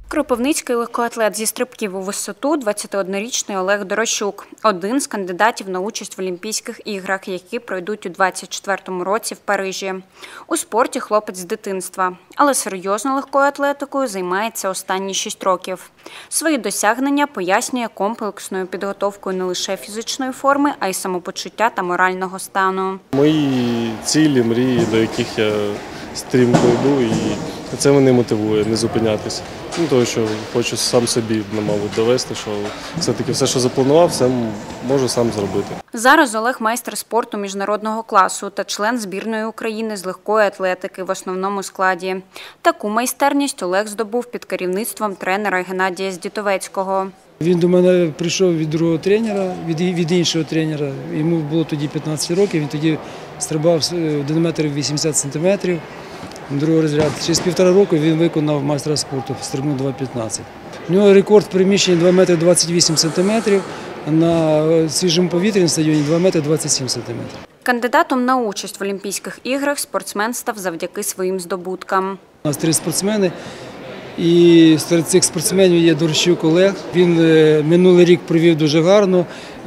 Кропивницький легкоатлет зі стрибків у висоту 21-річний Олег Дорощук – один з кандидатів на участь в Олімпійських іграх, які пройдуть у 2024 році в Парижі. У спорті хлопець з дитинства, але серйозно легкою атлетикою займається останні 6 років. Свої досягнення пояснює комплексною підготовкою не лише фізичної форми, а й самопочуття та морального стану. Мої цілі, мрії, до яких я стрімко йду, і це мене мотивує не зупинятися. Тому що хочу сам собі, мабуть, довести, що все-таки все, що запланував, все можу сам зробити. Зараз Олег – майстер спорту міжнародного класу та член збірної України з легкої атлетики в основному складі. Таку майстерність Олег здобув під керівництвом тренера Геннадія Здітовецького. Він до мене прийшов від другого тренера, від іншого тренера. Йому було тоді 15 років, він тоді стрибав 1 метр 80 сантиметрів. Другий розряд. Через 1,5 року він виконав майстра спорту, стрибнув 2,15. У нього рекорд в приміщенні 2 метри 28 сантиметрів, на свіжому повітрі на стадіоні 2 метри 27 сантиметрів. Кандидатом на участь в Олімпійських іграх спортсмен став завдяки своїм здобуткам. У нас 3 спортсмени, і серед цих спортсменів є Дорощук Олег. Він минулий рік провів дуже гарно,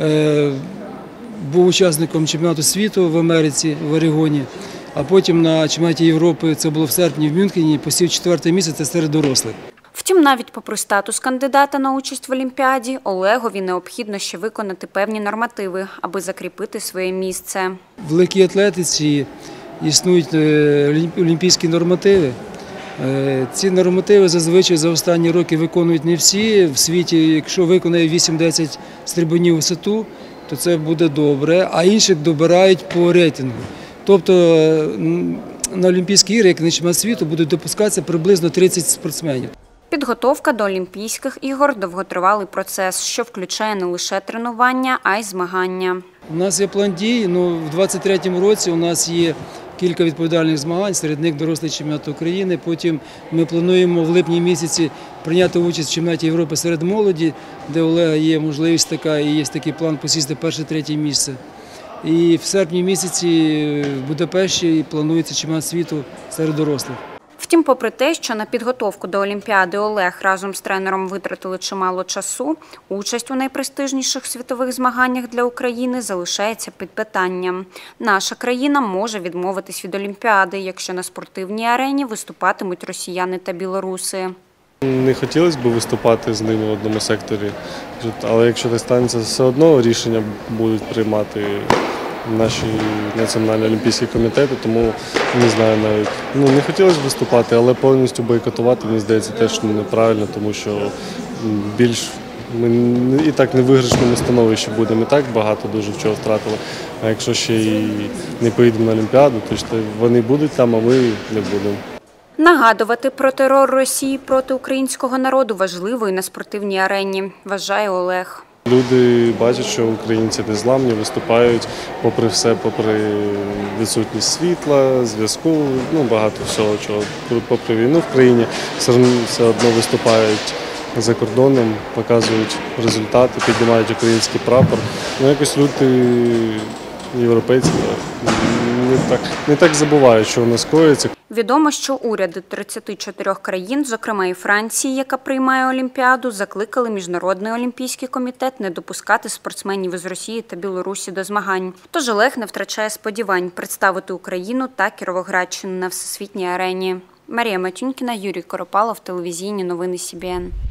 був учасником чемпіонату світу в Америці, в Орегоні. А потім на чемпіонаті Європи, це було в серпні в Мюнхені, посів 4-те місце серед дорослих. Втім, навіть попри статус кандидата на участь в Олімпіаді, Олегові необхідно ще виконати певні нормативи, аби закріпити своє місце. В легкій атлетиці існують олімпійські нормативи. Ці нормативи зазвичай за останні роки виконують не всі. В світі, якщо виконає 8-10 стрибунів у висоту, то це буде добре, а інших добирають по рейтингу. Тобто на Олімпійські ігри, як на чемпіонат світу, будуть допускатися приблизно 30 спортсменів. Підготовка до Олімпійських ігор – довготривалий процес, що включає не лише тренування, а й змагання. У нас є план дій, в 2023 році у нас є кілька відповідальних змагань, серед них дорослий чемпіонат України. Потім ми плануємо в липні місяці прийняти участь в чемпіонаті Європи серед молоді, де у Олега є можливість така і є такий план посісти перше-третє місце. І в серпні місяці в Будапешті планується чемпіонат світу серед дорослих. Втім, попри те, що на підготовку до Олімпіади Олег разом з тренером витратили чимало часу, участь у найпрестижніших світових змаганнях для України залишається під питанням. Наша країна може відмовитись від Олімпіади, якщо на спортивній арені виступатимуть росіяни та білоруси. Не хотілося б виступати з ними в одному секторі, але якщо так станеться, все одно рішення будуть приймати наші національні олімпійські комітети, тому не знаю навіть. Не хотілося б виступати, але повністю бойкотувати, мені здається, теж неправильно, тому що ми і так не в виграшному становищі будемо, і так багато дуже чого втратили. А якщо ще й не поїдемо на Олімпіаду, то вони будуть там, а ми не будемо. Нагадувати про терор Росії проти українського народу важливо і на спортивній арені, вважає Олег. Люди бачать, що українці незламні, виступають попри все, попри відсутність світла, зв'язку, багато всього, чого, попри війну в країні, все одно виступають за кордоном, показують результати, піднімають український прапор. Якось люди європейські не так забувають, що у нас коїться. Відомо, що уряди 34 країн, зокрема і Франції, яка приймає Олімпіаду, закликали Міжнародний олімпійський комітет не допускати спортсменів із Росії та Білорусі до змагань. Тож Олег не втрачає сподівань представити Україну та Кіровоградщину на всесвітній арені. Марія Матюнькіна, Юрій Коропалов, телевізійні новини СІБІН.